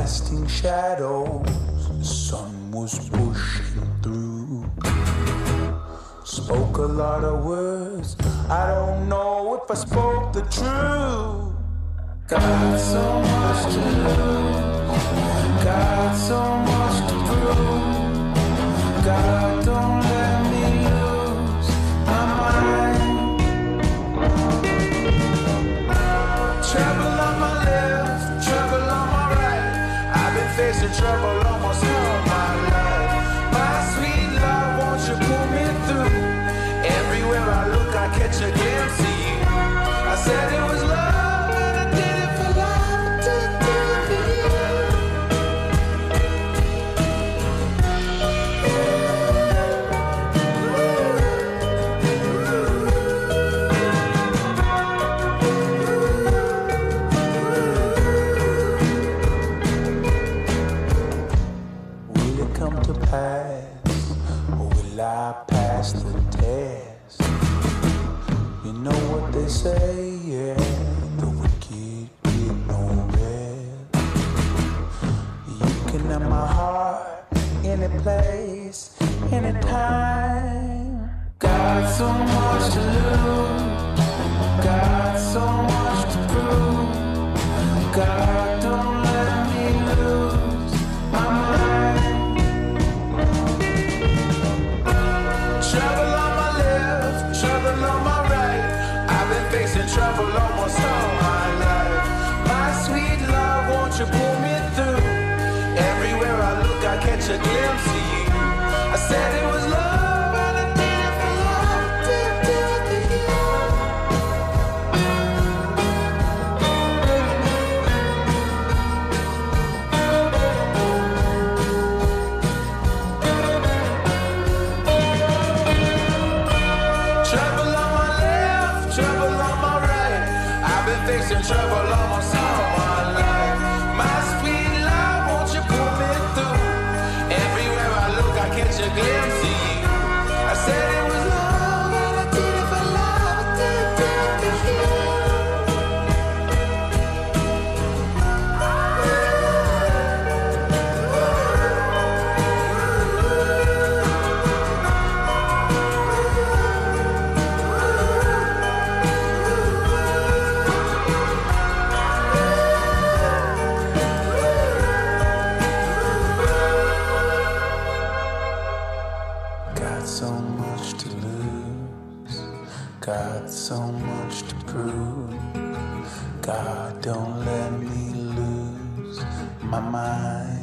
casting shadows. The sun was pushing through. Spoke a lot of words, I don't know if I spoke the truth. Got so much to lose, got so much to prove. God, don't let me lose my mind. Trouble on my left, trouble on my right. I've been facing trouble almost all my life. My sweet love, won't you pull me through? Everywhere I look, I catch a glimpse of you. I said it was love, and I did it for love, I did it for you. Will it come to pass, or will I pass the test? You know what they say, yeah, the wicked get no rest. You can have my heart, any place, anytime. Got so much to lose, got so much to prove. God, don't let me lose my mind. Trouble on my left, trouble on my right. I've been facing trouble almost all my life. My sweet love, won't you pull me through? Everywhere I look, I catch a glimpse of you. I said it was love, and I did it for love, did it for you. Trouble on my left, trouble on my right. I've been facing trouble almost all my life. My sweet love, won't you pull me through? Everywhere I look, I catch a glimpse of you. I said it was love, and I did it for love, I did it for you. Got so much to lose, got so much to prove. God, don't let me lose my mind.